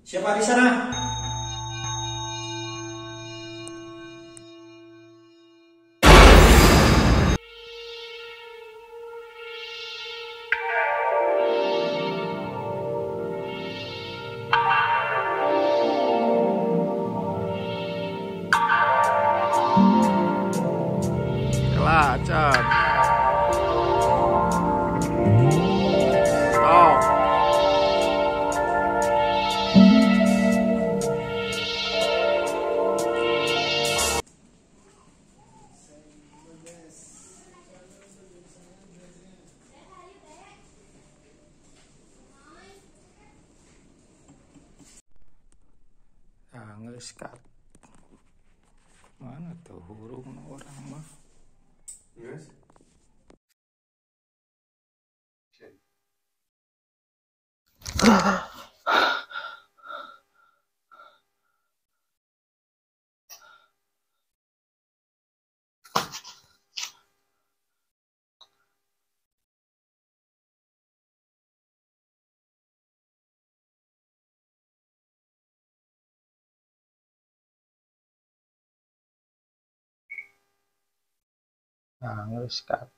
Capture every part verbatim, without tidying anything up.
Siapa di sana? Kelacak. Stop. Ah, geus kat. Mana tuh hurung orang mah? Yes. Ah, geus kat.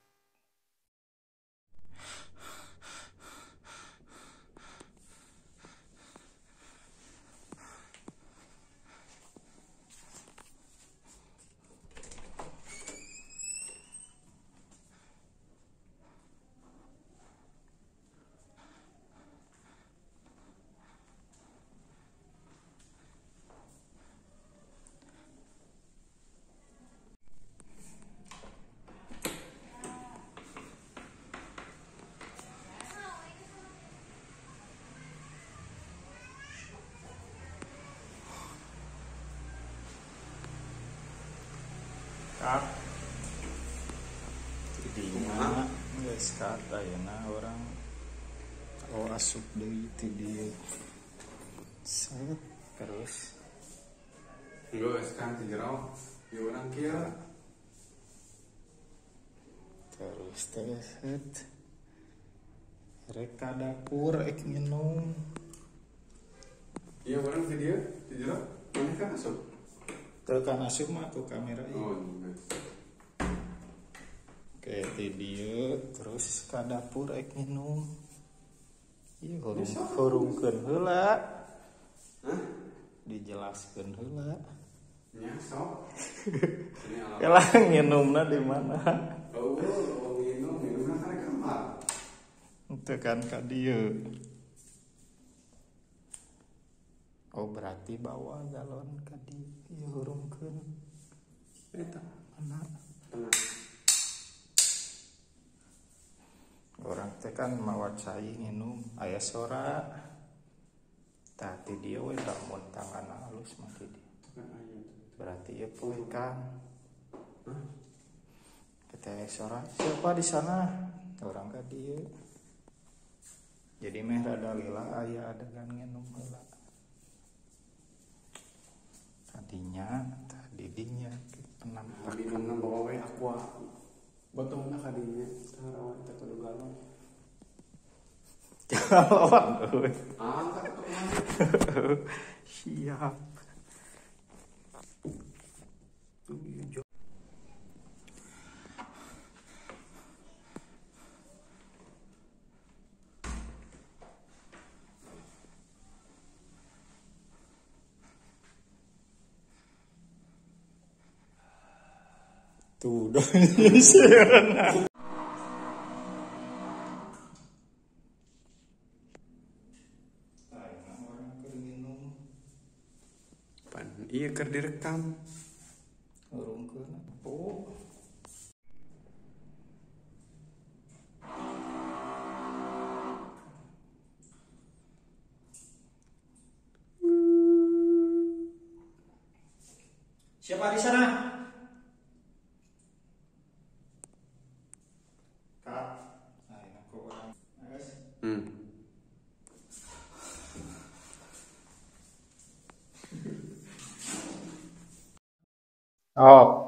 Kat. Tidinya geus kat ayeuna orang oh asup deui ti dieu. Set terus Enggak, sekarang di jero. Ya orang kira. terus terus set. Rek ka dapur ek minum. Iya orang di dia, di jero. Mana kan masuk? Teu kan asup mah tuh kamera ieu. Oh, enggak. Oke, ti dieu terus ka dapur ek minum. Ieu hurung hurungkeun heula. Hah? Dijelaskeun heula. Nya sok. Ini alam. Elah nginumna di mana? Oh, oh, minum, minumnya kan di kamar. Teu kan ka dieu. Oh, berarti bawa galon ka dieu. Ieu hurungkeun. Eta, Mana? tengah. Orang teh kan mawa cai nginum aya sora. Tah ti dieu we lamun tangan halus mah ti dieu. Kan aya. Berarti ieu poe Kang. Hah? Kita sora. Siapa di sana? Orang ka dieu. Jadi meh rada lila aya adegan nginum heula. Tadinya tadi dinya penampak Minumna bawa we aqua. Botolna kadinya. Tarawa eta kudu galon. galon euy. Angkat tuh mana? Siap. Tuh ieu jo. Tuh udah nyisiran. Pan, iya keur direkam. Urungkeun oh. Siapa di sana? Kak. Nah, ini aku orang. Guys. Hmm. Oh.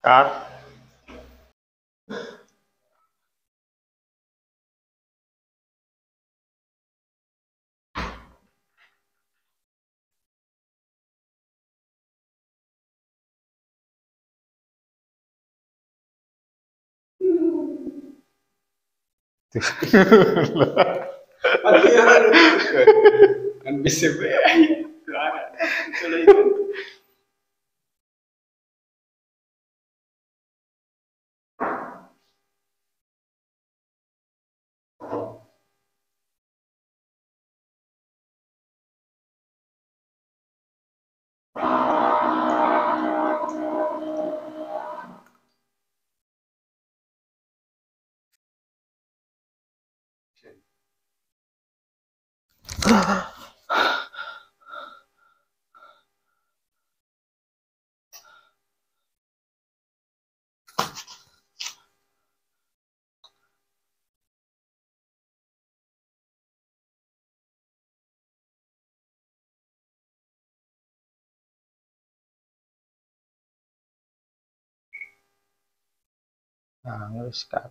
Cut. Kan bisa be. Suara. Sudah itu. Nah, ngeus cut.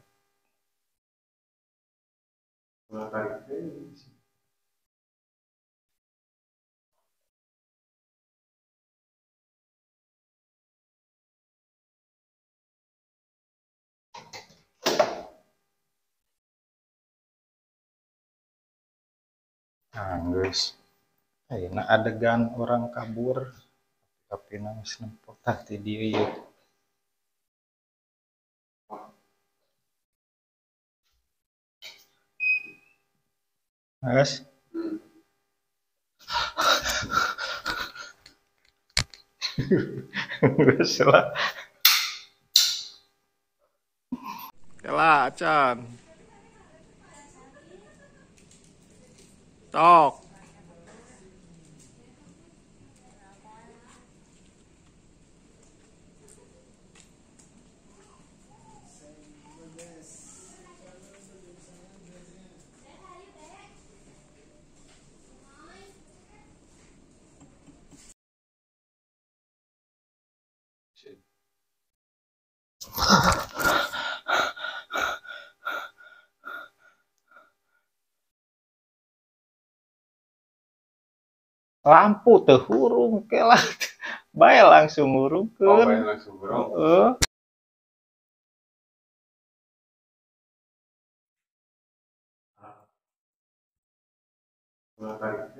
Nah, geus. Ayeuna adegan orang kabur tapi nangis nempel tah ti dieu ieu. Geus. Geus lah. Kela acan. Tok. Lampu teu hurung kela. Bae langsung ngurungkeun. Oh, bae langsung hurung. Heeh. Ulah kali.